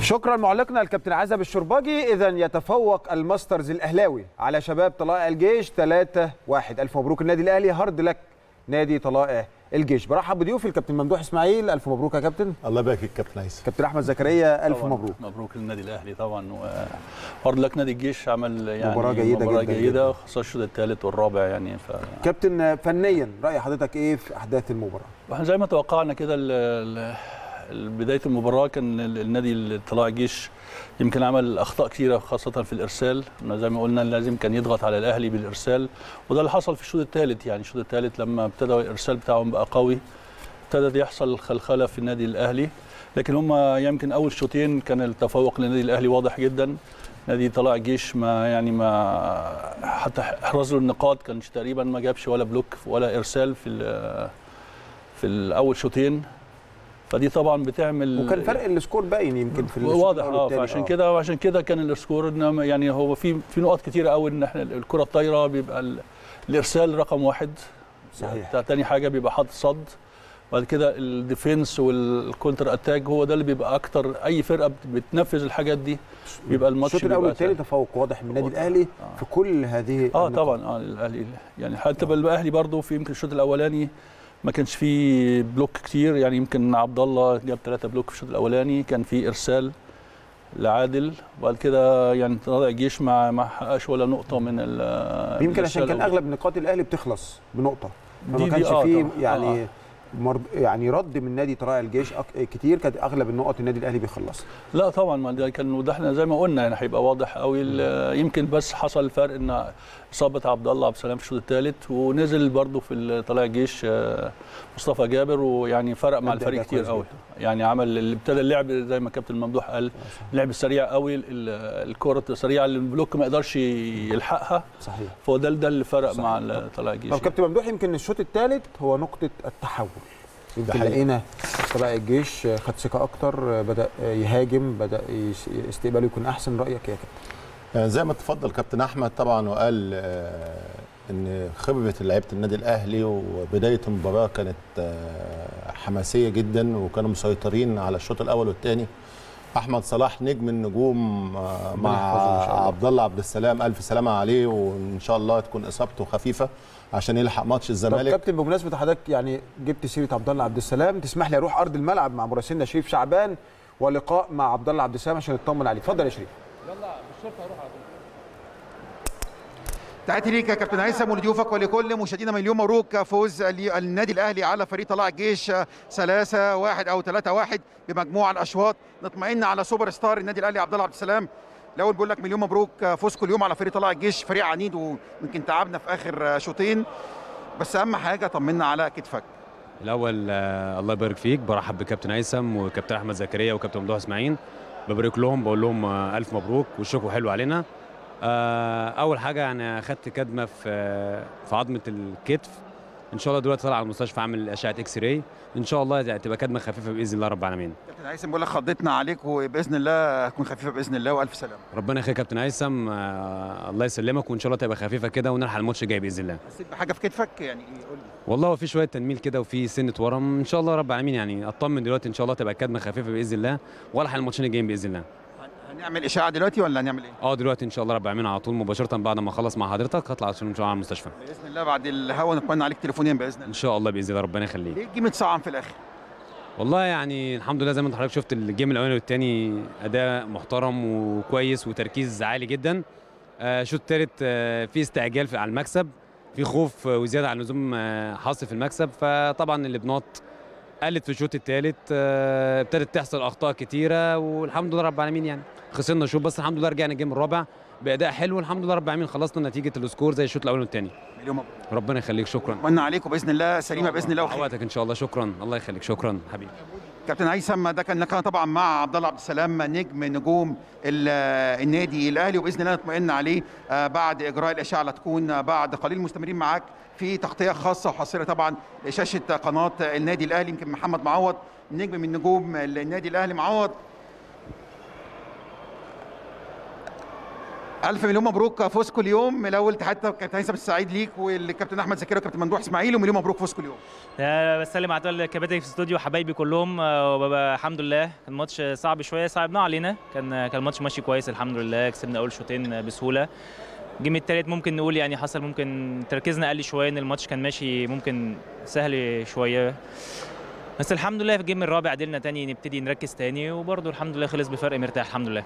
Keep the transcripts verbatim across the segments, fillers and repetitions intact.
شكرا معلقنا الكابتن عزب الشرباجي. اذا يتفوق الماسترز الاهلاوي على شباب طلائع الجيش ثلاثة واحد. الف مبروك النادي الاهلي، هارد لك نادي طلائع الجيش. برحب بضيوفي الكابتن ممدوح اسماعيل، الف مبروك يا كابتن. الله يبارك فيك كابتن عيسى. كابتن احمد زكريا الف مبروك. مبروك للنادي الاهلي طبعا، وهارد لك نادي الجيش عمل يعني مباراه جيده مباراه جدا جيده خاصه الشوط الثالث والرابع يعني. ف... كابتن فنيا راي حضرتك ايه في احداث المباراه؟ واحنا زي ما توقعنا كده بدايه المباراه كان النادي طلائع الجيش يمكن عمل اخطاء كثيره خاصه في الارسال. زي ما قلنا لازم كان يضغط على الاهلي بالارسال، وده اللي حصل في الشوط الثالث. يعني الشوط الثالث لما ابتدى الارسال بتاعهم بقى قوي ابتدى يحصل خلخله في النادي الاهلي، لكن هم يمكن اول شوطين كان التفوق للنادي الاهلي واضح جدا. نادي طلائع الجيش ما يعني ما حتى احراز له النقاط كانش تقريبا ما جابش ولا بلوك ولا ارسال في في الاول شوطين، فدي طبعا بتعمل وكان فرق السكور باين يمكن في واضح. اه فعشان كده وعشان كده كان السكور يعني هو في في نقط كتيره قوي ان احنا الكره الطايره بيبقى الارسال رقم واحد صحيح، تاني حاجه بيبقى حاطط صد، بعد كده الديفنس والكونتر اتاك هو ده اللي بيبقى اكتر. اي فرقه بتنفذ الحاجات دي بيبقى الماتش الشوط الاول والثاني تفوق واضح من النادي الاهلي آه. في كل هذه اه طبعا اه الاهلي يعني حتى آه. الاهلي برضه في يمكن الشوط الاولاني ما كانش فيه بلوك كتير، يعني يمكن عبد الله جاب ثلاثة بلوك في الشوط الاولاني، كان في ارسال لعادل، وبعد كده يعني طلائع الجيش ما ما حققش ولا نقطه من ال يمكن عشان كان اغلب نقاط الاهلي بتخلص بنقطه، فما كانش آه فيه يعني آه. مرض يعني رد من نادي طلائع الجيش كتير، كانت اغلب النقط النادي الاهلي بيخلص. لا طبعا ما ده كان وده احنا زي ما قلنا يعني هيبقى واضح قوي. يمكن بس حصل الفرق ان اصابه عبد الله عبد السلام في الشوط الثالث، ونزل برده في طلائع الجيش مصطفى جابر، ويعني فرق مع الفريق كتير قوي. يعني عمل اللي ابتدى اللعب زي ما كابتن ممدوح قال، اللعب السريع قوي، الكره السريعه اللي البلوك ما يقدرش يلحقها. صحيح، فهو ده ده اللي فرق صحيح. مع طلائع الجيش. طب كابتن ممدوح يمكن الشوط الثالث هو نقطه التحول، يمكن لقينا طلائع الجيش خد ثقه اكتر، بدا يهاجم، بدا استقباله يكون احسن. رايك يا كابتن؟ يعني زي ما تفضل كابتن احمد طبعا وقال ان خبره لعيبه النادي الاهلي وبدايه المباراه كانت حماسيه جدا، وكانوا مسيطرين على الشوط الاول والثاني. احمد صلاح نجم النجوم مع عبد الله عبد السلام، الف سلامه عليه، وان شاء الله تكون اصابته خفيفه عشان يلحق ماتش الزمالك. طب كابتن بمناسبه حضرتك يعني جبت سيره عبد الله عبد السلام، تسمح لي اروح ارض الملعب مع مراسلنا شريف شعبان ولقاء مع عبد الله عبد السلام عشان نطمن عليه. اتفضل يا شريف. يلا بالشرطه هروح على طول. تحياتي ليك يا كابتن هيثم ولضيوفك ولكل مشاهدينا. مليون مبروك فوز النادي الاهلي على فريق طلائع الجيش ثلاثة واحد او ثلاثة واحد بمجموع الاشواط. نطمئن على سوبر ستار النادي الاهلي عبد الله عبد السلام. الاول بقول لك مليون مبروك فوزكم اليوم على فريق طلائع الجيش، فريق عنيد ويمكن تعبنا في اخر شوطين، بس اهم حاجه طمنا على كتفك. الاول آه الله يبارك فيك، برحب بكابتن هيثم وكابتن احمد زكريا وكابتن ممدوح اسماعيل، ببارك لهم بقول لهم آه الف مبروك والشكر حلو علينا. آه اول حاجه يعني اخدت كدمه في آه في عظمه الكتف، ان شاء الله دلوقتي طالع على المستشفى عامل اشعه اكس راي، ان شاء الله تبقى كدمه خفيفه باذن الله رب العالمين. كابتن هيثم بقول لك خضتنا عليك، وباذن الله هتكون خفيفه باذن الله، والف سلامه. ربنا يخليك يا كابتن هيثم، آه الله يسلمك، وان شاء الله تبقى خفيفه كده ونلحق الماتش الجاي باذن الله. حسيت بحاجه في كتفك يعني ايه؟ قول لي. والله هو في شويه تنميل كده وفي سنه ورم، ان شاء الله رب العالمين يعني اطمن دلوقتي ان شاء الله تبقى كدمه خفيفه باذن الله، والحق الماتشين الجايين باذن الله. هنعمل اشاعه دلوقتي ولا هنعمل ايه؟ اه دلوقتي ان شاء الله رب العالمين على طول مباشره بعد ما اخلص مع حضرتك هطلع ان شاء الله على المستشفى باذن الله. بعد الهوا نطمن عليك تليفونيا باذن الله. ان شاء الله باذن الله، ربنا يخليك. ليه الجيم اتصعب في الاخر؟ والله يعني الحمد لله زي ما انت حضرتك شفت الجيم الاولاني والثاني اداء محترم وكويس وتركيز عالي جدا. الشوط آه الثالث آه في استعجال في على المكسب، في خوف آه وزياده عن اللزوم آه حاصل في المكسب، فطبعا الابناط قلت في الشوط الثالث، آه ابتدت تحصل اخطاء كتيره، والحمد لله رب العالمين يعني خسرنا شوط، بس الحمد لله رجعنا الجيم الرابع باداء حلو، الحمد لله رب العالمين خلصنا نتيجه السكور زي الشوط الاول والثاني. مليون مبروك. ربنا يخليك، شكرا. اتمنى عليكم باذن الله سليمه باذن الله وخير. عواتك ان شاء الله، شكرا الله يخليك، شكرا حبيبي. كابتن هيثم ده كان لقاء طبعا مع عبد الله عبد السلام نجم نجوم النادي الاهلي، وباذن الله نطمئن عليه بعد اجراء الاشعه اللي هتكون بعد قليل. مستمرين معاك في تغطيه خاصه وحصريه طبعا لشاشه قناه النادي الاهلي. يمكن محمد معوض نجم من نجوم النادي الاهلي. معوض الف مليون مبروك فوزكم اليوم. الاول تحيه كابتن هيثم السعيد ليك والكابتن احمد زكريا والكابتن ممدوح اسماعيل، ومليون مبروك فوزكم اليوم. بسلم على الكباتن في الاستوديو وحبايبي كلهم، وببقى الحمد لله كان ماتش صعب شويه، صعبناه علينا، كان كان الماتش ماشي كويس الحمد لله، كسبنا اول شوطين بسهوله. الجيم الثالث ممكن نقول يعني حصل ممكن تركيزنا قل شويه، ان الماتش كان ماشي ممكن سهل شويه، بس الحمد لله في الجيم الرابع قدرنا تاني نبتدي نركز تاني، وبرده الحمد لله خلص بفرق مرتاح الحمد لله.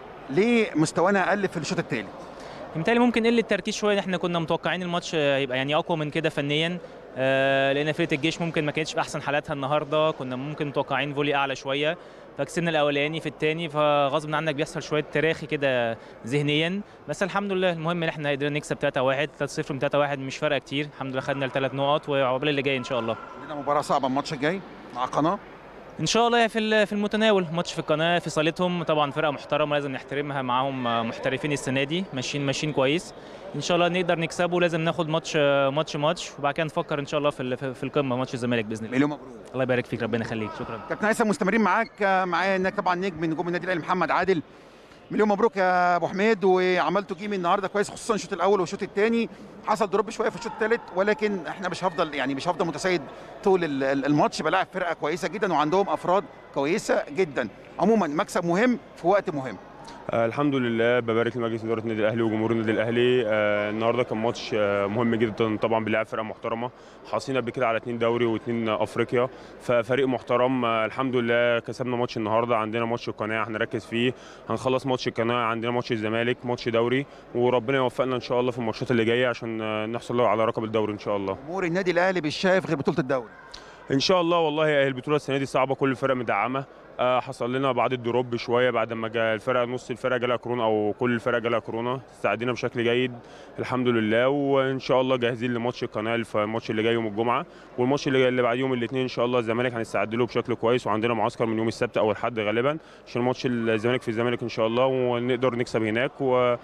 ليه مستوانا اقل في الشوط الثالث؟ بالتالي ممكن قله التركيز شويه، احنا كنا متوقعين الماتش يبقى يعني اقوى من كده فنيا، آه لان فرقه الجيش ممكن ما كانتش في احسن حالاتها النهارده، كنا ممكن متوقعين فولي اعلى شويه، فكسبنا الاولاني في الثاني، فغصب عنك بيحصل شويه تراخي كده ذهنيا، بس الحمد لله المهم ان احنا قدرنا نكسب ثلاثة واحد، ثلاثة صفر من ثلاثة واحد مش فارقه كتير، الحمد لله خدنا الثلاث نقط وعقبال اللي جاي ان شاء الله. عندنا مباراه صعبه الماتش الجاي مع قناه ان شاء الله في في المتناول، ماتش في القناه في صالتهم، طبعا فرقه محترمه لازم نحترمها، معاهم محترفين السنه دي ماشيين ماشيين كويس، ان شاء الله نقدر نكسبه، لازم ناخد ماتش ماتش ماتش وبعد كده نفكر ان شاء الله في في القمه ماتش الزمالك باذن الله. مليون مبروك. الله يبارك فيك، ربنا يخليك، شكرا. كابتن هيثم مستمرين معاك، معايا انك طبعا نجم من نجوم النادي الاهلي محمد عادل، مليون مبروك يا ابو حميد، وعملتوا جيم النهارده كويس خصوصا الشوط الاول والشوط الثاني، حصل دروب شويه في الشوط الثالث، ولكن احنا مش هفضل يعني مش هفضل متسيد طول الماتش، بلاعب فرقه كويسه جدا وعندهم افراد كويسه جدا، عموما مكسب مهم في وقت مهم. آه الحمد لله، ببارك لمجلس اداره النادي الاهلي وجمهور النادي الاهلي. آه النهارده كان ماتش آه مهم جدا، طبعا بنلعب فرقه محترمه، حاصلين قبل كده على اثنين دوري واثنين افريقيا، ففريق محترم. آه الحمد لله كسبنا ماتش النهارده، عندنا ماتش القناه هنركز فيه، هنخلص ماتش القناه، عندنا ماتش الزمالك ماتش دوري، وربنا يوفقنا ان شاء الله في الماتشات اللي جايه عشان آه نحصل على رقم الدوري ان شاء الله. جمهور النادي الاهلي مش شايف غير بطوله الدوري ان شاء الله، والله البطوله السنه دي صعبه، كل الفرق مدعمه، آه حصل لنا بعد الدروب شويه بعد ما جاء الفرقه، نص الفرقه جالها كورونا او كل الفرقه جالها كورونا، استعدينا بشكل جيد الحمد لله، وان شاء الله جاهزين لماتش القناه في الماتش اللي جاي يوم الجمعه، والماتش اللي جاي اللي بعد يوم الاثنين ان شاء الله الزمالك هنستعد له بشكل كويس، وعندنا معسكر من يوم السبت او الحد غالبا عشان ماتش الزمالك في الزمالك ان شاء الله، ونقدر نكسب هناك و...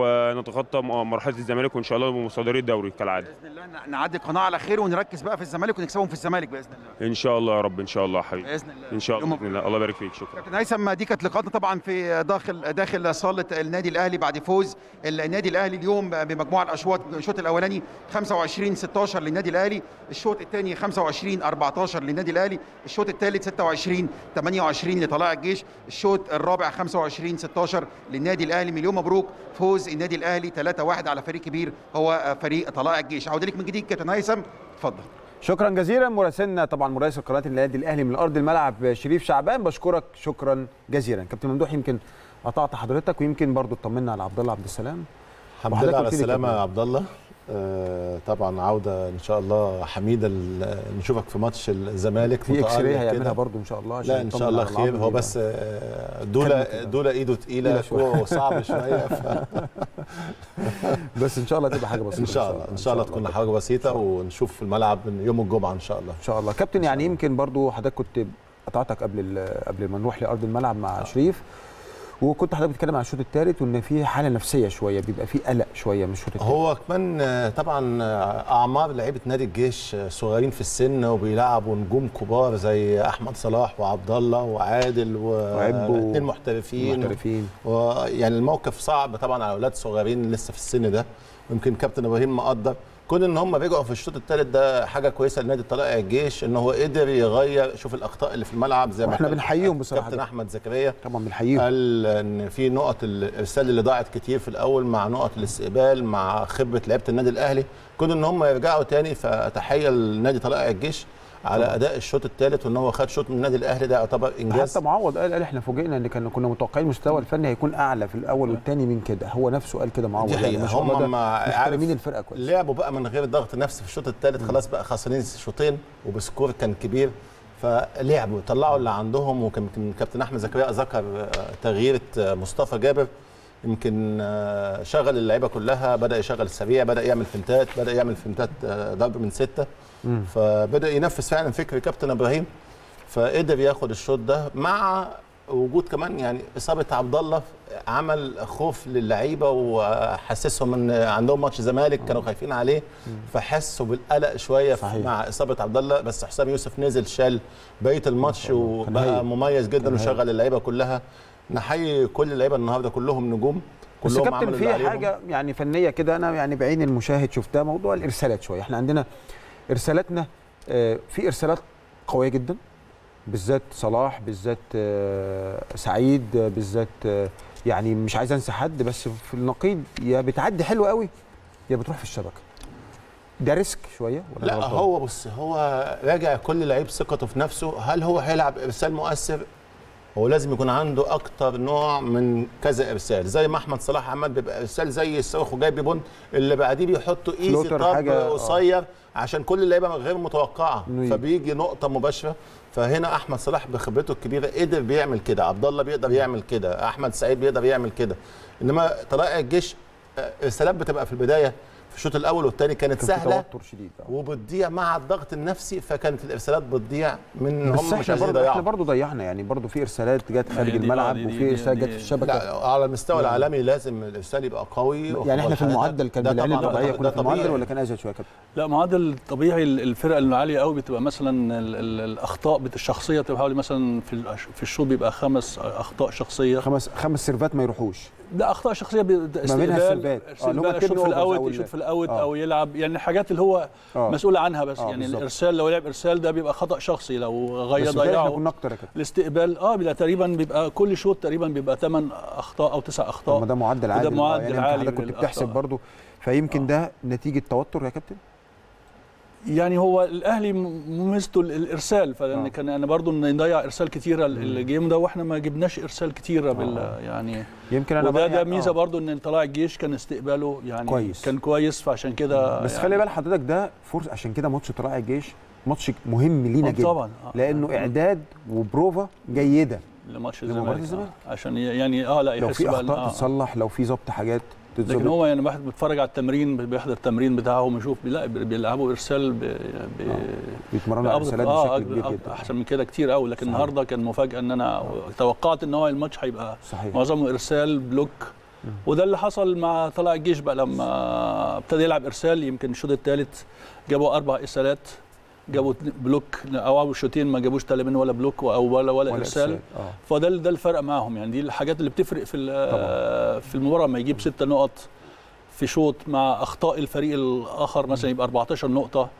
ونتخطى مرحله الزمالك وان شاء الله بمصدري الدوري كالعاده. باذن الله نعدي القناه على خير ونركز بقى في الزمالك ونكسبهم في الزمالك باذن الله. ان شاء الله يا رب، ان شاء الله حبيبي باذن الله ان شاء الله باذن الله. الله يبارك فيك، شكرا. كابتن هيثم دي كانت لقاءاتنا طبعا في داخل داخل صاله النادي الاهلي بعد فوز النادي الاهلي اليوم بمجموعه الاشواط، الشوط الاولاني خمسة وعشرين ستاشر للنادي الاهلي، الشوط الثاني خمسة وعشرين أربعتاشر للنادي الاهلي، الشوط الثالث ستة وعشرين ثمانية وعشرين لطلائع الجيش، الشوط الرابع خمسة وعشرين ستاشر للنادي الاهلي. مليون مبروك فوز النادي الاهلي ثلاثة واحد على فريق كبير هو فريق طلائع الجيش. عوده لك من جديد كابتن هيثم، اتفضل. شكرا جزيلا مراسلنا طبعا مراسل قناه النادي الاهلي من ارض الملعب شريف شعبان، بشكرك شكرا جزيلا. كابتن ممدوح يمكن قطعت حضرتك ويمكن برضو اطمنا على عبد الله عبد السلام. الحمد لله على السلامه يا عبد الله. آه طبعا عوده ان شاء الله حميده، نشوفك في ماتش الزمالك في اكس راي هيعملها برضو ان شاء الله عشان لا ان شاء الله خير، هو بس دوله دوله ايده تقيله وصعب شويه ف... بس ان شاء الله تبقى حاجه بسيطه ان شاء الله ان شاء الله تكون حاجه بسيطه ونشوف في الملعب يوم الجمعه ان شاء الله ان شاء الله. كابتن يعني يمكن برضو حضرتك كنت قطعتك قبل قبل ما نروح لارض الملعب مع شريف، وكنت حضرتك بتتكلم عن الشوط الثالث وان في حاله نفسيه شويه، بيبقى في قلق شويه من الشوط الثالث. هو كمان طبعا اعمار لعيبه نادي الجيش صغيرين في السن وبيلعبوا نجوم كبار زي احمد صلاح وعبد الله وعادل واثنين محترفين محترفين ويعني الموقف صعب طبعا على اولاد صغيرين لسه في السن ده، ويمكن كابتن ابراهيم مقدر كون ان هم رجعوا في الشوط الثالث، ده حاجه كويسه لنادي طلائع الجيش ان هو قدر يغير، شوف الاخطاء اللي في الملعب زي ما احنا بنحييهم بصراحه. كابتن احمد زكريا طبعا بنحييهم، قال ان في نقط الارسال اللي ضاعت كتير في الاول مع نقط الاستقبال مع خبره لعيبه النادي الاهلي، كون ان هم يرجعوا تاني، فتحيه لنادي طلائع الجيش على طبعا اداء الشوط الثالث، وان هو خد شوط من النادي الاهلي ده يعتبر انجاز. حتى معوض قال قال احنا فوجئنا ان كنا كنا متوقعين المستوى الفني هيكون اعلى في الاول والثاني من كده، هو نفسه قال كده معوض. يعني هم محترمين الفرقه كويس، لعبوا بقى من غير ضغط نفسي في الشوط الثالث، خلاص بقى خسرانين شوطين وبسكور كان كبير، فلعبوا طلعوا اللي عندهم. وكان كابتن احمد زكريا ذكر تغيير مصطفى جابر، يمكن شغل اللعيبه كلها، بدا يشغل السريع، بدا يعمل فنتات، بدا يعمل فنتات ضرب من سته، مم. فبدا ينفذ فعلا فكر كابتن ابراهيم، فقدر ياخد الشوط ده مع وجود كمان يعني اصابه عبد الله، عمل خوف للعيبه وحسسهم ان عندهم ماتش زمالك كانوا خايفين عليه، فحسوا بالقلق شويه مع اصابه عبد الله، بس حسام يوسف نزل شال بقيه الماتش وبقى مميز جدا وشغل اللعيبه كلها. نحيي كل اللعيبه النهارده كلهم نجوم، بس كلهم كابتن عملوا اللي في عليهم. حاجه يعني فنيه كده، انا يعني بعين المشاهد شفتها، موضوع الارسالات شويه. احنا عندنا ارسالاتنا آه، في ارسالات قويه جدا، بالذات صلاح، بالذات آه، سعيد، آه، بالذات آه، يعني مش عايز انسى حد، بس في النقيض يا بتعدي حلو قوي يا بتروح في الشبكه. ده ريسك شويه ولا لا غلطان؟ هو بص، هو راجع كل لعيب ثقته في نفسه. هل هو هيلعب ارسال مؤثر؟ هو لازم يكون عنده اكتر نوع من كذا ارسال، زي ما احمد صلاح عمل بيبقى ارسال زي الصاروخ وجاي ببون، اللي بعديه بيحطوا ايزي فلوتر طب حاجة، قصير عشان كل اللعيبه غير متوقعه، نويل. فبيجي نقطه مباشره. فهنا احمد صلاح بخبرته الكبيره قدر بيعمل كده، عبد الله بيقدر يعمل كده، احمد سعيد بيقدر يعمل كده. انما طلائع الجيش آه، ارسالات بتبقى في البدايه في الشوط الاول والثاني كانت كان في سهله توتر شديد آه. وبتضيع مع الضغط النفسي، فكانت الارسالات بتضيع من بس هم مش احنا عايزين برضه احنا يضيعوا. برضه ضيعنا، يعني برضه في ارسالات جت خارج دي- دي- الملعب دي- وفي دي- ارسال دي- جت في الشبكه. لا على المستوى يعني العالمي لازم الارسال يبقى قوي. يعني احنا في المعدل كان ده بالعين طبعاً- الطبيعيه ده كنا في طبيعي. المعدل ولا كان ازيد شويه يا كابتن؟ لا معدل طبيعي الفرق العاليه قوي بتبقى مثلا ال- ال- الاخطاء بت- الشخصيه بتبقى حوالي مثلا في الأش- في الشوط بيبقى خمس اخطاء شخصيه. خمس خمس سيرفات ما يروحوش. ده اخطاء شخصيه بي- ده ما منها استقبال السيرفات. آه، استقبال اللي هم الشوط في التيرن الاوت أوفرز أو يشوط ال- في الاوت آه. او يلعب، يعني الحاجات اللي هو آه. مسؤول عنها بس. آه، يعني بالظبط. الارسال لو لعب ارسال ده بيبقى خطا شخصي، لو غير بس بالتالي احنا ضيعه. كنا اكتر يا كابتن. الاستقبال اه بيبقى تقريبا بيبقى كل شوط تقريبا بيبقى ثمان اخطاء او تسع طب اخطاء. ما ده معدل وده عالي آه، معدل يعني عالي حضرتك كنت للأخطاء. بتحسب برضه، فيمكن آه. ده نتيجه توتر يا كابتن. يعني هو الاهلي م- ميزته ال- الارسال، فلان آه. كان انا برضو ان نضيع ارسال كتيره ال- الجيم ده، واحنا ما جبناش ارسال كتيره بال يعني. يمكن انا وده بقى- ده ميزه آه. برضو ان طلائع الجيش كان استقباله يعني كويس. كان كويس، فعشان كده بس يعني خلي بال حضرتك ده فرصه، عشان كده ماتش طلائع الجيش ماتش مهم لينا آه جدا طبعا آه. لانه اعداد وبروفا جيده لماتش لمباراة الزمالك الزمالك. آه. عشان ي- يعني اه لا لو يحس في بقى إن- اخطاء آه. تتصلح، لو في ظبط حاجات لكن تتظبط. هو يعني واحد بيتفرج على التمرين، بيحضر التمرين بتاعهم يشوف لا بيلعبوا ارسال ب... ب... بيتمرنوا على بأفضل- ارسالات آه بشكل كبير أك- جدا. احسن من كده كتير قوي. لكن صحيح. النهارده كان مفاجاه ان انا توقعت ان هو الماتش هيبقى صحيح. معظمه ارسال بلوك، وده اللي حصل مع طلائع الجيش بقى لما ابتدى يلعب ارسال. يمكن الشوط الثالث جابوا اربع ارسالات، جابوا بلوك او اول شوطين ما جابوش تقريبا ولا بلوك او ولا ولا ارسال. آه. فده ده الفرق معاهم، يعني دي الحاجات اللي بتفرق في ال- في المباراه. لما يجيب ست نقط في شوط مع اخطاء الفريق الاخر مثلا يبقى أربعتاشر نقطه،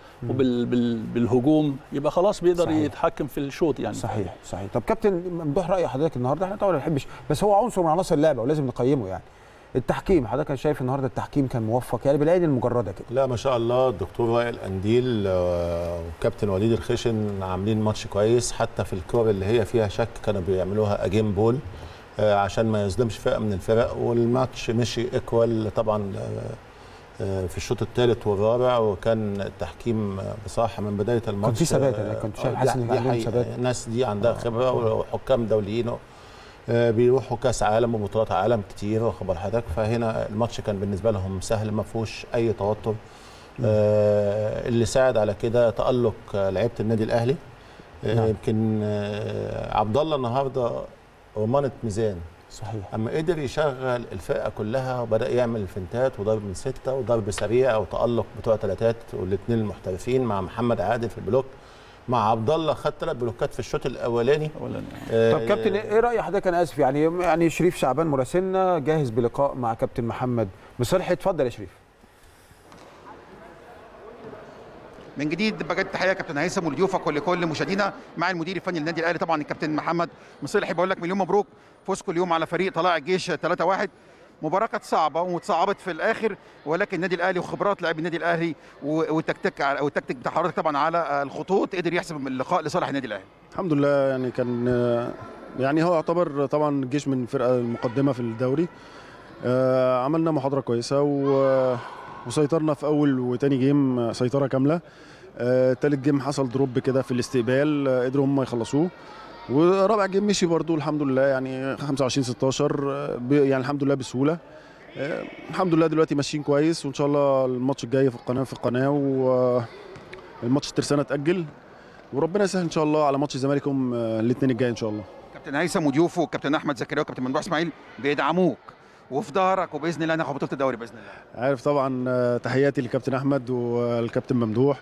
وبالهجوم يبقى خلاص بيقدر صحيح. يتحكم في الشوط يعني. صحيح صحيح. طب كابتن ممدوح، راي حضرتك النهارده، احنا طبعا ما بنحبش بس هو عنصر من عناصر اللعبه ولازم نقيمه. يعني التحكيم، حضرتك شايف النهارده التحكيم كان موفق يعني بالعين المجرده كده؟ لا ما شاء الله، الدكتور وائل قنديل آه، وكابتن وليد الخشن عاملين ماتش كويس. حتى في الكور اللي هي فيها شك كانوا بيعملوها اجين بول آه، عشان ما يظلمش فرقه من الفرق، والماتش مشي ايكوال طبعا آه، في الشوط الثالث والرابع. وكان التحكيم بصراحه من بدايه الماتش كان في ثبات، انا كنت شايف حاسس ان دي عندهم حقيقة. ثبات. الناس دي عندها خبره وحكام دوليين آه، بيروحوا كاس عالم وبطولات عالم كتير، واخد بال حضرتك. فهنا الماتش كان بالنسبه لهم سهل، ما فيهوش اي توتر. آه، اللي ساعد على كده تالق آه، لعيبه النادي الاهلي. آه، نعم. يمكن آه، عبد الله النهارده رمانه ميزان، صحيح. اما قدر يشغل الفرقه كلها وبدا يعمل الفنتات وضرب من سته وضرب سريع وتالق بتوع ثلاثات، والاثنين المحترفين مع محمد عادل في البلوك، مع عبد الله خد ثلاث بلوكات في الشوط الاولاني. أولاً. طب كابتن ايه راي حضرتك؟ انا اسف يعني يعني شريف شعبان مراسلنا جاهز بلقاء مع كابتن محمد مصلحي. اتفضل يا شريف. من جديد بجد تحيه كابتن هيثم ولضيوفك ولكل مشاهدينا، مع المدير الفني للنادي الاهلي طبعا الكابتن محمد مصلحي. بقول لك مليون مبروك فوزكم اليوم على فريق طلائع الجيش ثلاثة واحد. مباراه كانت صعبه وتصعبت في الاخر، ولكن النادي الاهلي وخبرات لاعبي النادي الاهلي والتكتيك او التكتيك بتاع حضرتك طبعا على الخطوط قدر يحسم اللقاء لصالح النادي الاهلي. الحمد لله. يعني كان يعني هو يعتبر طبعا الجيش من الفرقه المقدمه في الدوري. آه، عملنا محاضره كويسه و- وسيطرنا في اول وتاني جيم سيطره كامله. آه، تالت جيم حصل دروب كده في الاستقبال، آه، قدروا هم يخلصوه. ورابع جيم مشي برضو الحمد لله، يعني خمسة وعشرين ستاشر آه، ب- يعني الحمد لله بسهوله. آه، الحمد لله دلوقتي ماشيين كويس، وان شاء الله الماتش الجاي في القناه في القناه والماتش الترسانه اتاجل، وربنا يسهل ان شاء الله على ماتش الزمالك يوم الاثنين الجاي ان شاء الله. كابتن هيثم وضيوفه والكابتن احمد زكريا والكابتن ممدوح اسماعيل بيدعموك وفي ظهرك، وباذن الله ناخد بطوله الدوري باذن الله. عارف طبعا. آه، تحياتي للكابتن احمد والكابتن ممدوح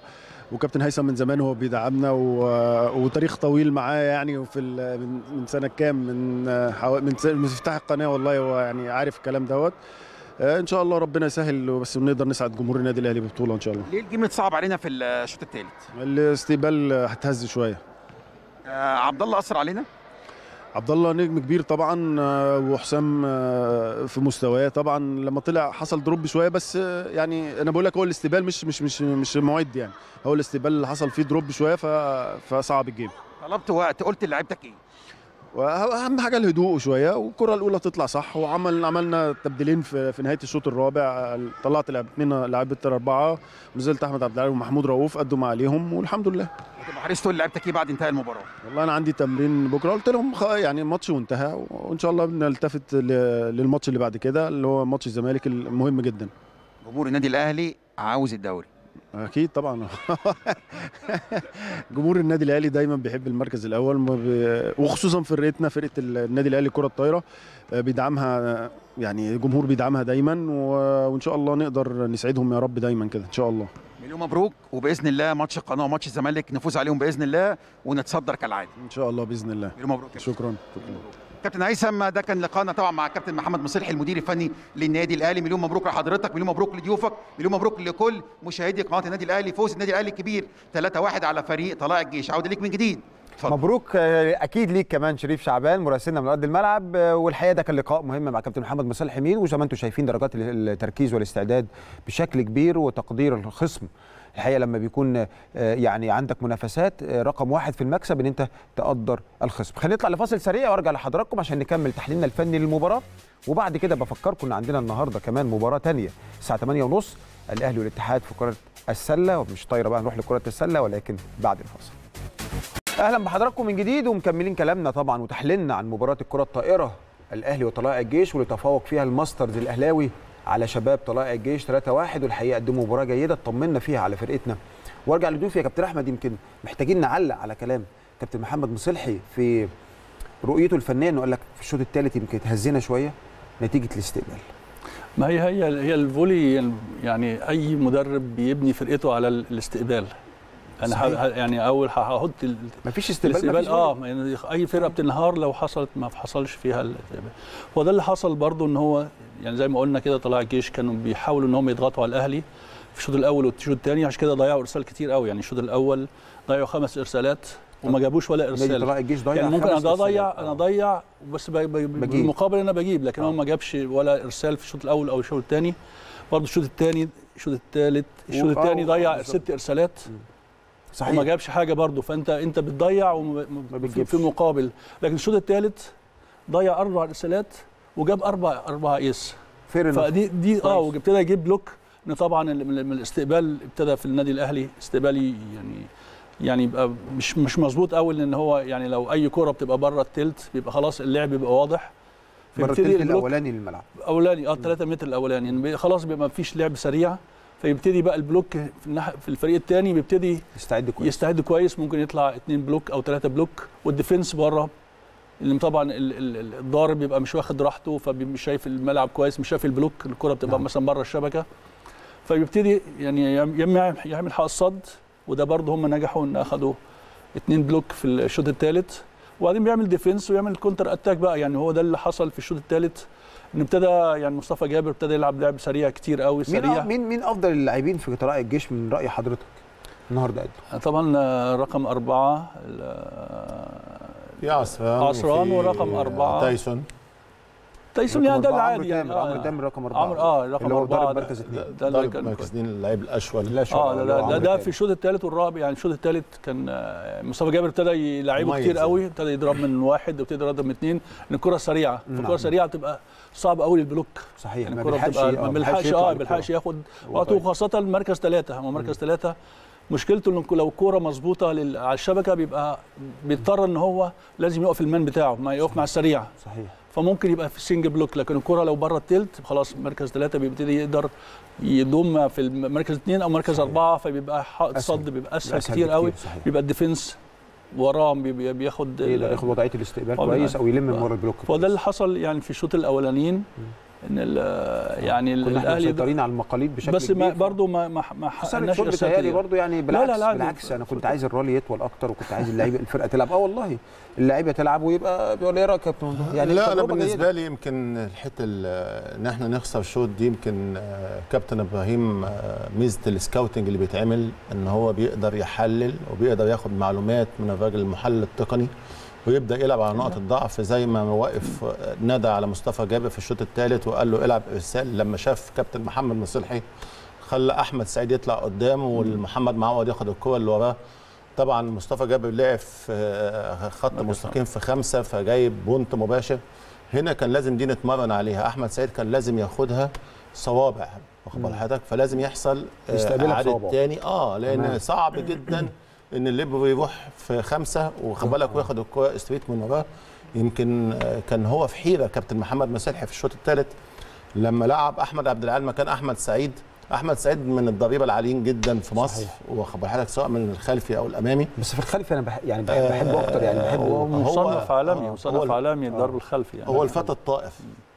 وكابتن هيثم من زمان هو بيدعمنا وتاريخ طويل معاه يعني. وفي من من سنه كام من حو... من, من افتتاح القناه والله هو يعني عارف الكلام دوت. ان شاء الله ربنا يسهل بس نقدر نسعد جمهور النادي الاهلي ببطوله ان شاء الله. ليه الجيم صعب علينا في الشوط الثالث؟ الاستقبال هتهز شويه. آه عبد الله اثر علينا؟ عبد الله نجم كبير طبعا، وحسام في مستواه طبعا. لما طلع حصل دروب شويه بس يعني انا بقول لك هو الاستقبال مش مش مش مش معد يعني. هو الاستقبال اللي حصل فيه دروب شويه فصعب الجيم. طلبت وقت، قلت لعيبتك ايه؟ واهم حاجه الهدوء شويه والكره الاولى تطلع صح. وعمل عملنا تبديلين في, في نهايه الشوط الرابع. طلعت اثنين لعيبه اربعه ونزلت احمد عبد العال ومحمود رؤوف قدوا ما عليهم والحمد لله. هتبقى حريص تقول لعيبتك ايه بعد انتهاء المباراه؟ والله انا عندي تمرين بكره قلت لهم يعني الماتش وانتهى وان شاء الله بنلتفت للماتش اللي بعد كده اللي هو ماتش الزمالك المهم جدا. جمهور النادي الاهلي عاوز الدوري. اكيد طبعا. جمهور النادي الاهلي دايما بيحب المركز الاول وخصوصا فرقتنا فرقه النادي الاهلي كره الطايره بيدعمها يعني. جمهور بيدعمها دايما وان شاء الله نقدر نسعدهم يا رب دايما كده ان شاء الله. مليون مبروك وباذن الله ماتش القناه وماتش الزمالك نفوز عليهم باذن الله ونتصدر كالعاده ان شاء الله باذن الله. مليون مبروك. شكرا, شكرا. كابتن هيثم ده كان لقاءنا طبعا مع كابتن محمد مصلحي المدير الفني للنادي الاهلي. مليون مبروك لحضرتك، مليون مبروك لضيوفك، مليون مبروك لكل مشاهدي قناه النادي الاهلي. فوز النادي الاهلي الكبير ثلاثة واحد على فريق طلائع الجيش. عوده ليك من جديد. اتفضل. مبروك اكيد ليك كمان شريف شعبان مراسلنا من ارض الملعب. والحقيقه ده كان لقاء مهم مع كابتن محمد مصلحي مين وزي ما انتم شايفين درجات التركيز والاستعداد بشكل كبير وتقدير الخصم. الحقيقه لما بيكون يعني عندك منافسات رقم واحد في المكسب ان انت تقدر الخصم. خلينا نطلع لفاصل سريع وارجع لحضراتكم عشان نكمل تحليلنا الفني للمباراه وبعد كده بفكركم ان عندنا النهارده كمان مباراه ثانيه الساعه ثمانية وثلاثين الاهلي والاتحاد في كره السله. ومش طايره بقى نروح لكره السله ولكن بعد الفاصل. اهلا بحضراتكم من جديد ومكملين كلامنا طبعا وتحليلنا عن مباراه الكره الطائره الاهلي وطلائع الجيش واللي تفوق فيها الماسترز الاهلاوي على شباب طلائع الجيش ثلاثة واحد. والحقيقه قدموا مباراه جيده اطمنا فيها على فرقتنا. وارجع لضيوفي يا كابتن احمد. يمكن محتاجين نعلق على كلام كابتن محمد مصلحي في رؤيته الفنيه انه قال لك في الشوط الثالث يمكن اتهزينا شويه نتيجه الاستقبال. ما هي هي هي الفولي يعني اي مدرب بيبني فرقته على الاستقبال. انا صحيح. يعني اول هحط مفيش استقبال مفيش اه يعني اي فرقه بتنهار لو حصلت ما حصلش فيها الاستقبال. هو ده اللي حصل برضو ان هو يعني زي ما قلنا كده طلائع الجيش كانوا بيحاولوا ان هم يضغطوا على الاهلي في الشوط الاول والشوط الثاني عشان كده ضيعوا ارسال كتير قوي. يعني الشوط الاول ضيعوا خمس ارسالات وما جابوش ولا ارسال. طلائع الجيش ضيع يعني ممكن انا اضيع انا اضيع بس بالمقابل انا بجيب لكن هو ما جابش ولا ارسال في الشوط الاول او الشوط الثاني. برضو الشوط الثاني الشوط الثالث الشوط الثاني ضيع ست ارسالات صحيح وما جابش حاجه برضه. فانت انت بتضيع وما في المقابل. لكن الشوط الثالث ضيع اربع ارسالات وجاب اربع اربع ايس. فدي دي اه وابتدى يجيب بلوك. ان طبعا من الاستقبال ابتدى في النادي الاهلي استقبالي يعني يعني يبقى مش مش مظبوط قوي لان هو يعني لو اي كره بتبقى بره الثلث بيبقى خلاص اللعب بيبقى واضح. بره الثلث الاولاني للملعب اولاني اه ثلاثة متر الاولاني يعني خلاص بيبقى ما فيش لعب سريع. فيبتدي بقى البلوك في الناحيه في الفريق الثاني بيبتدي يستعد كويس يستعد كويس. ممكن يطلع اثنين بلوك او ثلاثه بلوك والديفنس بره اللي طبعا الضارب بيبقى مش واخد راحته فمش شايف الملعب كويس مش شايف البلوك. الكره بتبقى نعم. مثلا بره الشبكه فبيبتدي يعني يعمل حق الصد. وده برضه هم نجحوا ان اخذوا اثنين بلوك في الشوط الثالث وبعدين بيعمل ديفنس ويعمل كونتر اتاك بقى. يعني هو ده اللي حصل في الشوط الثالث ان ابتدى يعني مصطفى جابر ابتدى يلعب لعب سريع كتير قوي سريع. مين مين افضل اللاعبين في طلائع الجيش من راي حضرتك النهارده؟ قد طبعا رقم أربعة في عصران عصران ورقم أربعة تايسون تايسون يعني ده العادي يعني عمرو تامر رقم أربعة عمرو اه رقم أربعة مركز اثنين ده ضارب مركز اثنين اللاعب الاشول اه لا لا ده, ده في الشوط الثالث والرابع. يعني الشوط الثالث كان مصطفى جابر ابتدى يلعبه كتير قوي ابتدى يضرب من واحد وابتدى يضرب من اثنين. ان الكره سريعه الكره سريعه بتبقى صعب قوي البلوك صحيح. يعني الكره بتبقى ما بيلحقش اه ما بيلحقش ياخد وقته وخاصه مركز ثلاثه. هو مركز ثلاثه مشكلته انه لو الكوره مظبوطه على الشبكه بيبقى بيضطر ان هو لازم يقف المان بتاعه ما يقف مع السريع صحيح. فممكن يبقى في سنجل بلوك. لكن الكوره لو بره التلت خلاص مركز ثلاثه بيبتدي يقدر يضم في المركز اثنين او مركز اربعه فبيبقى حائط صد بيبقى اسهل, أسهل كتير قوي. بيبقى الديفنس وراه بياخد يقدر ياخد وضعيه الاستقبال كويس او يلم من ورا البلوك. فده اللي حصل يعني في الشوط الاولانيين ان يعني الاهلي مسيطرين على المقاليد بشكل بس كبير. بس برضه ما ما ما حققناش ارسال برضه يعني بالعكس. لا لا لا بالعكس انا كنت عايز الرالي يطول اكتر، وكنت عايز اللعيبه الفرقه تلعب. اه والله اللعيبه تلعب ويبقى بيقول ايه رايك يا كابتن؟ يعني لا انا بالنسبه لي يمكن الحته ان احنا نخسر شوط دي، يمكن كابتن ابراهيم ميزه السكاوتنج اللي بيتعمل ان هو بيقدر يحلل وبيقدر ياخد معلومات من الراجل المحلل التقني ويبدا يلعب على نقط الضعف، زي ما واقف نادى على مصطفى جابر في الشوط الثالث وقال له العب ارسال. لما شاف كابتن محمد مصلحي خلى احمد سعيد يطلع قدامه والمحمد معوض ياخد الكره اللي وراه. طبعا مصطفى جابر لعب في خط مستقيم في خمسه فجايب بونت مباشر. هنا كان لازم دي نتمرن عليها، احمد سعيد كان لازم ياخدها صوابع، واخد بال حضرتك؟ فلازم يحصل اعاده تاني اه لان تمام. صعب جدا ان الليبرو يروح في خمسه واخد بالك وياخد الكره ستريت من وراه. يمكن كان هو في حيره كابتن محمد مصلحي في الشوط الثالث لما لعب احمد عبد العال مكان احمد سعيد. احمد سعيد من الضريبه العاليين جدا في مصر، واخد بالك سواء من الخلفي او الامامي. بس في الخلفي انا بح يعني بحبه اكتر، يعني بحبه. هو مصنف عالمي، مصنف عالمي الضرب الخلفي يعني. هو الفتى الطائف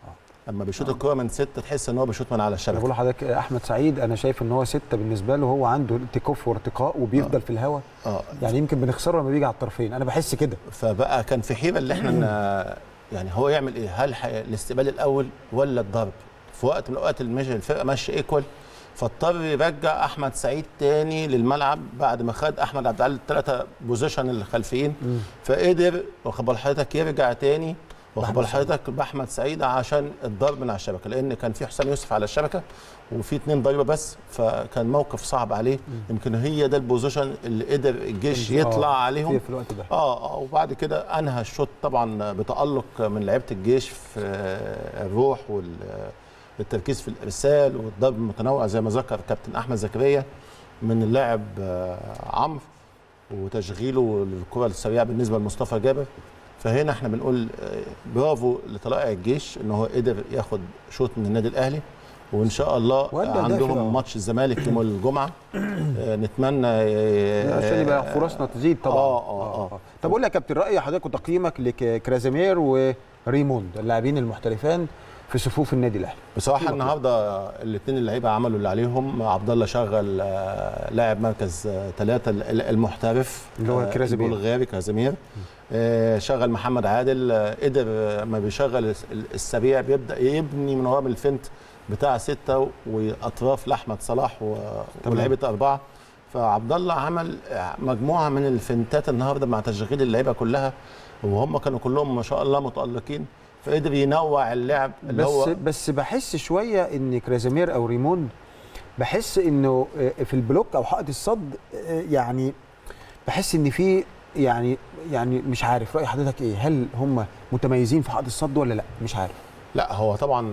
لما بيشوط الكوره من سته تحس ان هو بيشوط من على الشبكه. بقول لحضرتك احمد سعيد انا شايف ان هو سته بالنسبه له، هو عنده ارتكاف وارتقاء وبيفضل آه. في الهواء آه. يعني يمكن بنخسره لما بيجي على الطرفين، انا بحس كده. فبقى كان في حيره اللي احنا يعني هو يعمل ايه؟ هل الاستقبال الاول ولا الضرب؟ في وقت من الاوقات الفرقه ماشيه ايكوال، فاضطر يرجع احمد سعيد تاني للملعب بعد ما خد احمد عبد العال الثلاثه بوزيشن الخلفيين، فقدر واخد بال حضرتك يرجع تاني واخد بال حضرتك باحمد سعيد عشان الضرب من على الشبكه، لان كان في حسام يوسف على الشبكه وفي اثنين ضريبه بس، فكان موقف صعب عليه. يمكن هي ده البوزيشن اللي قدر الجيش يطلع آه عليهم في الوقت ده. اه وبعد كده انهى الشوط طبعا بتالق من لعيبه الجيش في الروح والتركيز في الارسال والضرب المتنوع زي ما ذكر كابتن احمد زكريا من اللاعب عمرو وتشغيله للكره السريعه بالنسبه لمصطفى جابر. فهنا احنا بنقول برافو لطلائع الجيش ان هو قدر ياخد شوط من النادي الاهلي، وان شاء الله عندهم ماتش الزمالك يوم الجمعه نتمنى عشان يبقى فرصنا تزيد طبعا. اه اه اه طب اقول لك يا كابتن راي حضرتك وتقييمك لكرازيمير وريموند اللاعبين المحترفين في صفوف النادي الاهلي. بصراحه النهارده الاثنين اللعيبه عملوا اللي عليهم. عبد الله شغل لاعب مركز ثلاثه المحترف اللي هو كرازيمير البلغاري كرازيمير. شغل محمد عادل قدر ما بيشغل السريع بيبدا يبني من ورا الفنت بتاع سته واطراف لاحمد صلاح ولعيبه اربعه. فعبد الله عمل مجموعه من الفنتات النهارده مع تشغيل اللعيبه كلها، وهم كانوا كلهم ما شاء الله متالقين، فقدر ينوع اللعب اللي بس هو بس بحس شويه ان كرازيمير او ريموند بحس انه في البلوك او حائط الصد يعني بحس ان في يعني يعني مش عارف راي حضرتك ايه، هل هم متميزين في حائط الصد ولا لا؟ مش عارف. لا هو طبعا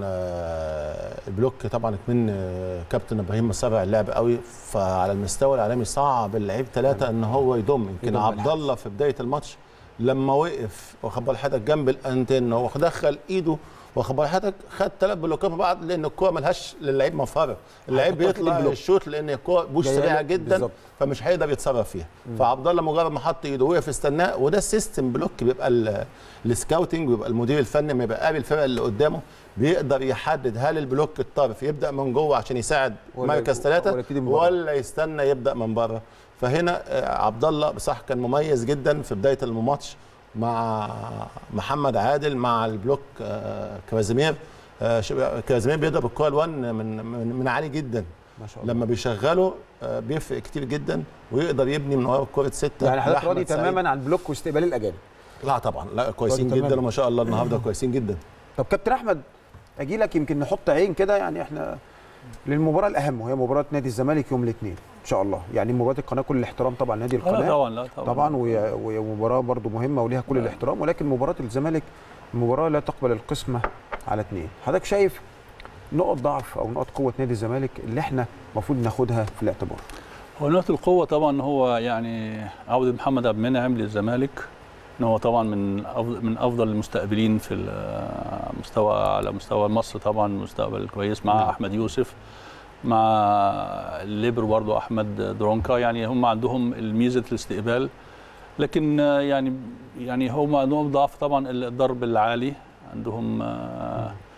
البلوك طبعا من كابتن ابراهيم مسرع اللعب قوي، فعلى المستوى العالمي صعب اللعيب ثلاثه ان هو يضم. يمكن عبد الله في بدايه الماتش لما وقف واخد بال حضرتك جنب الانتن ودخل ايده واخد بال حضرتك خد ثلاث بلوكات مع بعض، لان الكوره ملهاش للعيب مفر، اللعيب بيطلع الشوط لان الكوره بوش سريعه جدا بالزبط. فمش هيقدر يتصرف فيها. مم. فعبد الله مجرد ما حط ايده وقف استناه، وده السيستم بلوك بيبقى السكاوتنج ويبقى المدير الفني لما يبقى قابل الفرقه اللي قدامه بيقدر يحدد هل البلوك الطرف يبدا من جوه عشان يساعد مركز ثلاثه ولا, ولا يستنى يبدا من بره. فهنا عبد الله بصح كان مميز جدا في بدايه الماتش مع محمد عادل مع البلوك كرازيمير. كرازيمير بيضرب الكوره الوان من من, من عالي جدا ما شاء الله. لما بيشغله بيفرق كتير جدا ويقدر يبني من ورا الكوره سته. يعني حضرتك راضي تماما عن البلوك واستقبال الاجانب؟ لا طبعا لا كويسين جدا وما شاء الله النهارده كويسين جدا. طب كابتن احمد اجي لك يمكن نحط عين كده، يعني احنا للمباراه الاهم وهي مباراه نادي الزمالك يوم الاثنين ان شاء الله، يعني مباراه القناه كل الاحترام طبعا نادي القناه لا طبعا لا طبعا طبعا وهي مباراه برضو مهمه وليها كل الاحترام، ولكن مباراه الزمالك مباراه لا تقبل القسمه على اثنين. حضرتك شايف نقط ضعف او نقط قوه نادي الزمالك اللي احنا المفروض ناخدها في الاعتبار؟ هو نقطه القوه طبعا هو يعني عوده محمد عبد المنعم للزمالك، ان هو طبعا من افضل من افضل المستقبلين في المستوى على مستوى مصر، طبعا مستقبل كويس مع م. احمد يوسف مع الليبر برضه احمد درونكا، يعني هم عندهم الميزه الاستقبال، لكن يعني يعني هم عندهم ضعف طبعا الضرب العالي، عندهم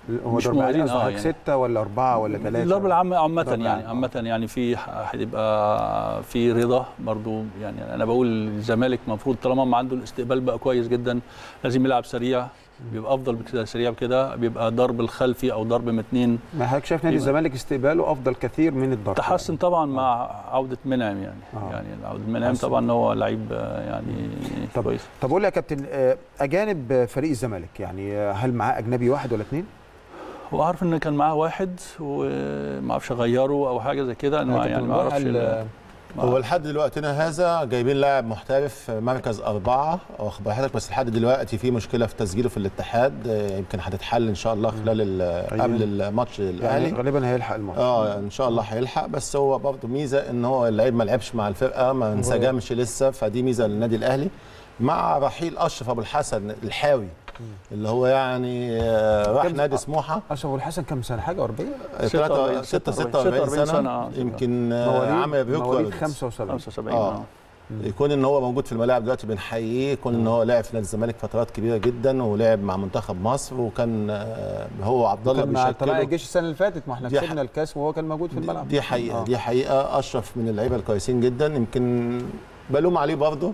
هو مش ضربة مؤهلين، عين اه حضرتك يعني ستة ولا أربعة ولا ثلاثة؟ الضربة العامة عامة ضربة يعني عامة. عامة يعني في هتبقى في رضا برضو. يعني انا بقول الزمالك المفروض طالما ما عنده الاستقبال بقى كويس جدا لازم يلعب سريع، بيبقى افضل بكده سريع بكده، بيبقى ضرب الخلفي او ضرب من اثنين. ما حضرتك شايف نادي الزمالك استقباله افضل كثير من الضرب. تحسن طبعا مع عودة منعم يعني آه. يعني عودة منعم طبعا هو لعيب يعني طب كويس. طب قول لي يا كابتن، اجانب فريق الزمالك يعني هل معاه اجنبي واحد ولا اثنين؟ هو عارف ان كان معاه واحد وما اعرفش غيره او حاجه زي كده، انا يعني ما اعرفش. هو لحد دلوقتنا هذا جايبين لاعب محترف مركز أربعة واخد حضرتك، بس لحد دلوقتي في مشكلة في تسجيله في الاتحاد، يمكن هتتحل إن شاء الله خلال قبل الماتش الأهلي. يعني غالبا هيلحق الماتش. اه إن شاء الله هيلحق، بس هو برضه ميزة إن هو اللعيب ما لعبش مع الفرقة، ما انسجمش لسه، فدي ميزة للنادي الأهلي. مع رحيل أشرف أبو الحسن الحاوي اللي هو يعني راح نادي سموحه. اشرف ابو الحسن كم سنه؟ حاجه أربعين ستة وأربعين سنه يمكن عامل مواليد خمسة وسبعين. اه يكون ان هو موجود في الملاعب دلوقتي بنحييه، يكون ان هو لعب في نادي الزمالك فترات كبيره جدا ولعب مع منتخب مصر، وكان هو عبد الله بيشكله. كان مع الجيش السنه اللي فاتت، ما احنا كسبنا الكاس وهو كان موجود في الملعب. دي حقيقه آه. دي حقيقه اشرف من اللعيبه الكويسين جدا. يمكن بلوم عليه برضه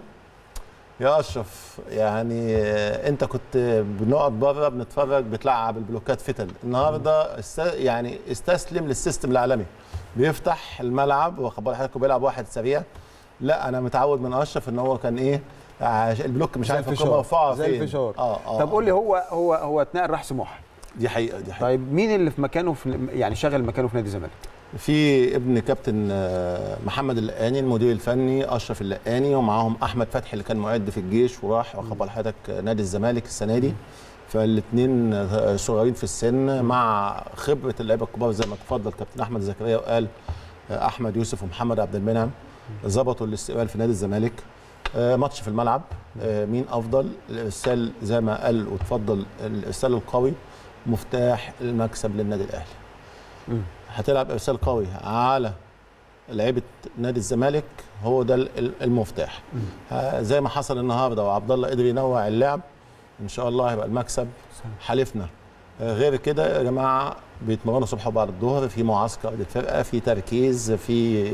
يا اشرف، يعني انت كنت بنقعد بره بنتفرج بتلعب البلوكات فتل، النهارده است... يعني استسلم للسيستم العالمي، بيفتح الملعب واخد بال حضرتك وبيلعب واحد سريع. لا انا متعود من اشرف ان هو كان ايه البلوك مش عارف الكوره مرفوعه فين زي الفشار. اه اه طب قول لي هو هو هو اتنقل راح سموحه. دي حقيقه دي حقيقه. طيب مين اللي في مكانه في يعني شغل مكانه في نادي الزمالك؟ في ابن كابتن محمد اللقاني المدير الفني اشرف اللقاني، ومعاهم احمد فتحي اللي كان معد في الجيش وراح واخد بال حضرتك نادي الزمالك السنه دي. فالاثنين صغيرين في السن مع خبره اللعيبه الكبار زي ما تفضل كابتن احمد زكريا وقال احمد يوسف ومحمد عبد المنعم، ظبطوا الاستقبال في نادي الزمالك. ماتش في الملعب مين افضل؟ الارسال زي ما قال وتفضل، الارسال القوي مفتاح المكسب للنادي الاهلي. هتلعب ارسال قوي على لعيبه نادي الزمالك، هو ده المفتاح. زي ما حصل النهارده وعبد الله قدر ينوع اللعب، ان شاء الله هيبقى المكسب حلفنا. غير كده يا جماعه بيتمرنوا الصبح وبعد الظهر في معسكر للفرقه، في تركيز، في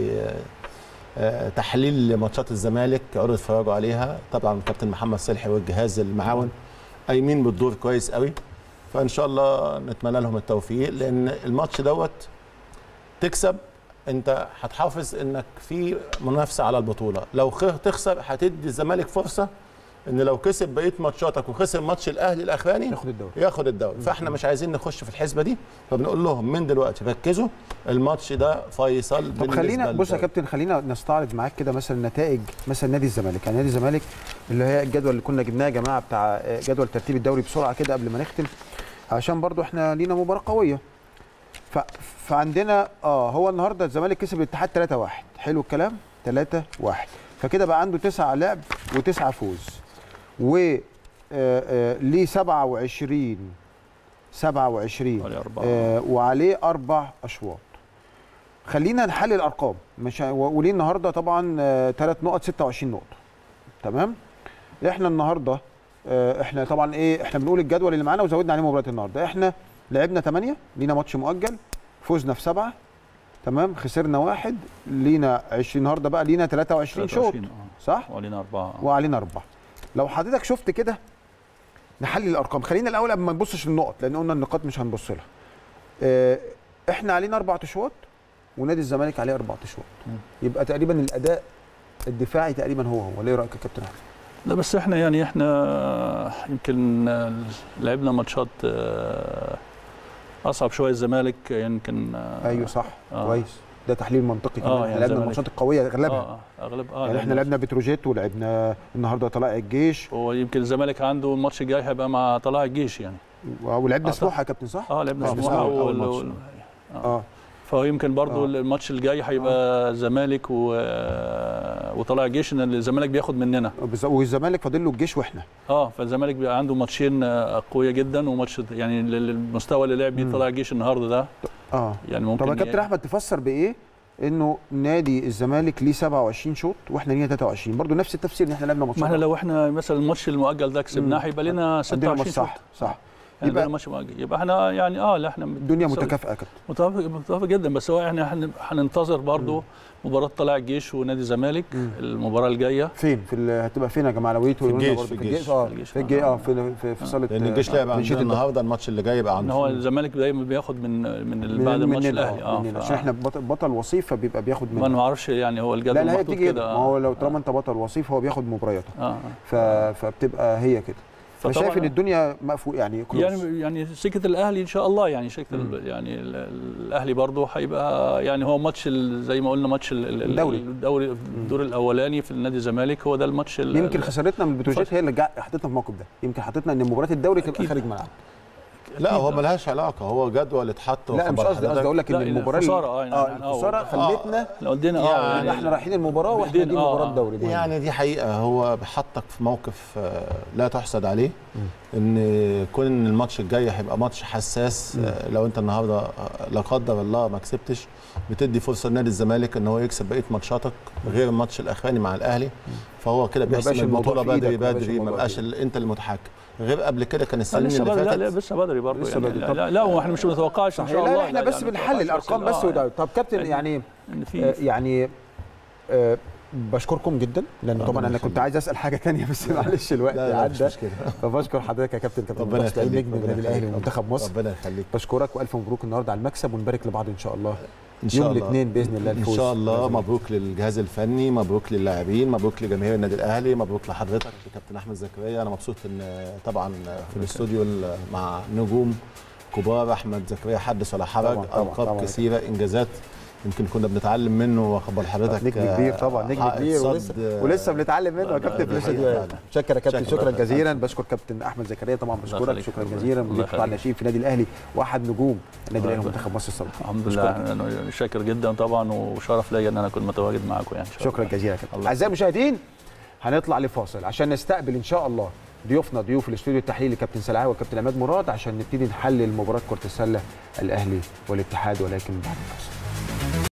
تحليل لماتشات الزمالك اقعدوا اتفرجوا عليها. طبعا الكابتن محمد صلحي والجهاز المعاون قايمين بالدور كويس قوي، فان شاء الله نتمنى لهم التوفيق، لان الماتش دوت تكسب انت هتحافظ انك في منافسه على البطوله، لو تخسر هتدي الزمالك فرصه ان لو كسب بقيه ماتشاتك وخسر ماتش الاهلي الاخراني ياخد الدوري ياخد الدوري. فاحنا مش عايزين نخش في الحسبه دي، فبنقول لهم من دلوقتي ركزوا، الماتش ده فيصل. طب خلينا بص يا كابتن، خلينا نستعرض معاك كده مثلا نتائج مثلا نادي الزمالك. يعني نادي الزمالك اللي هي الجدول اللي كنا جبناه يا جماعه بتاع جدول ترتيب الدوري بسرعه كده قبل ما نختم، عشان برضو احنا لينا مباراه قويه. ف... فعندنا اه هو النهارده الزمالك كسب الاتحاد ثلاثة واحد، حلو الكلام، ثلاثة واحد، فكده بقى عنده تسعة لعب وتسعة فوز، و ليه سبعة وعشرين سبعة وعشرين آه وعليه اربع اشواط. خلينا نحلل الارقام، مش وليه النهارده طبعا ثلاث نقط ستة وعشرين نقطه. تمام. احنا النهارده آه احنا طبعا ايه احنا بنقول الجدول اللي معانا وزودنا عليه مباريات النهارده. احنا لعبنا ثمانية، لينا ماتش مؤجل، فوزنا في سبعة، تمام، خسرنا واحد، لينا عشرين النهارده بقى لينا ثلاثة وعشرين شوط، صح؟ وعلينا أربعة وعلينا أربعة. لو حضرتك شفت كده نحلل الارقام. خلينا الاول قبل ما نبصش للنقط، لان قلنا النقاط مش هنبص لها. اه احنا علينا اربع اشواط ونادي الزمالك عليه اربع اشواط، يبقى تقريبا الاداء الدفاعي تقريبا هو هو. ولا ايه رايك يا كابتن احمد؟ لا بس احنا يعني احنا يمكن لعبنا ماتشات اصعب شويه الزمالك يمكن. ايوه صح آه. كويس، ده تحليل منطقي كمان. آه يعني لعبنا الماتشات القويه اغلبها اه اغلب اه يعني احنا لعبنا بتروجيت ولعبنا النهارده طلائع الجيش، ويمكن الزمالك عنده الماتش الجاي هيبقى مع طلائع الجيش يعني، ولعبنا سموحه يا كابتن صح؟ اه لعبنا سموحه وال... وال... اه, آه. فهو يمكن برضو آه. الماتش الجاي هيبقى الزمالك و... وطلائع الجيش، ان الزمالك بياخد مننا، والزمالك فاضل له الجيش واحنا اه فالزمالك بيبقى عنده ماتشين قويه جدا، وماتش يعني المستوى اللي لعب بيه طلائع الجيش النهارده ده اه يعني ممكن. طب يا كابتن احمد تفسر بايه انه نادي الزمالك ليه سبعة وعشرين شوط واحنا لينا ثلاثة وعشرين؟ برضه نفس التفسير ان احنا لعبنا ماتشات. ما احنا لو احنا مثلا الماتش المؤجل ده كسبناه هيبقى لنا ستة وعشرين صح شوط. صح. يعني يبقى ماشي يبقى احنا يعني اه لا احنا الدنيا متكافئه كده. متفق متفق جدا، بس هو احنا هننتظر برضو مباراه طلائع الجيش ونادي الزمالك المباراه الجايه. فين في هتبقى فين يا جماعه لويتو؟ في الجيش في الجيش اه في الجيش اه في في, في صاله، لان الجيش لعب عندنا النهارده، الماتش اللي جاي يبقى عندنا. هو الزمالك دايما بياخد من من بعد الماتش الاهلي اه عشان احنا بطل وصيف فبيبقى بياخد من. ما اعرفش يعني هو الجدول لا محطوط كده. ما هو لو طالما انت بطل وصيف هو بياخد مبارياته اه فبتبقى هي كده. فشايف ان الدنيا مقفول يعني كلوز. يعني يعني سكه الاهلي ان شاء الله، يعني سكه يعني الاهلي برضه هيبقى يعني هو ماتش زي ما قلنا ماتش الدوري الدوري الدور الاولاني في النادي الزمالك، هو ده الماتش. يمكن خسارتنا من البتروجيت هي اللي حطتنا في الموقف ده، يمكن حطتنا ان مباراه الدوري تبقى خارج ملعب. لا هو ملهاش علاقه، هو جدول اتحط. لا مش قصدي، قصدي اقول لك ان المباراه الخساره اه يعني الخساره خلتنا لو ادينا اه يعني احنا رايحين المباراه واحنا دي مباراه الدوري. يعني دي حقيقه، هو بيحطك في موقف لا تحسد عليه، ان كون ان الماتش الجاي هيبقى ماتش حساس. لو انت النهارده لا قدر الله ما كسبتش، بتدي فرصه لنادي الزمالك ان هو يكسب بقيه ماتشاتك غير الماتش الاخراني مع الاهلي، فهو كده بيحسم البطوله بدري بدري، ما بقاش انت المتحكم. غير قبل كده كان السنين اللي فاتت. لا لا لسه بدري برضه يعني. لا, لا, لا هو احنا مش متوقعش ان شاء الله. لا احنا بس يعني بنحلل الارقام بس. وده طب كابتن يعني آه يعني آه بشكركم جدا، لان طبعا انا كنت عايز اسال حاجه ثانيه بس معلش الوقت عدى. فبشكر حضرتك يا كابتن كابتن ربنا يخليك، نجم النادي الاهلي ومنتخب مصر. ربنا يخليك، بشكرك والف مبروك النهارده على المكسب، ونبارك لبعض ان شاء الله ان شاء يوم الله الاثنين باذن الله الفوز ان شاء الله. مبروك للجهاز الفني، مبروك للاعبين، مبروك لجماهير النادي الاهلي، مبروك لحضرتك كابتن احمد زكريا. انا مبسوط ان طبعا في الاستوديو مع نجوم كبار، احمد زكريا حدث ولا حرج، القاب كثيره، انجازات يمكن كنا بنتعلم منه. واخبر حضرتك نجم كبير طبعا، نجم كبير ولسه ولسه بنتعلم منه يا كابتن في الاستوديو. شكرا يا كابتن، شكرا جزيلا. بشكر كابتن احمد زكريا طبعا، بشكرك شكرا جزيلا، مدير قطاع الناشئين في النادي الاهلي واحد نجوم النادي الاهلي ومنتخب مصر السابق. الحمد لله انا شاكر جدا طبعا، وشرف ليا ان انا اكون متواجد معاكم يعني. شكرا جزيلا يا كابتن. اعزائي المشاهدين هنطلع لفاصل عشان نستقبل ان شاء الله ضيوفنا ضيوف الاستوديو التحليلي كابتن سلعاوي وكابتن عماد مراد، عشان نبتدي نحلل مباراه كره السله الاهلي والاتحاد، ولكن بعد الفاصل.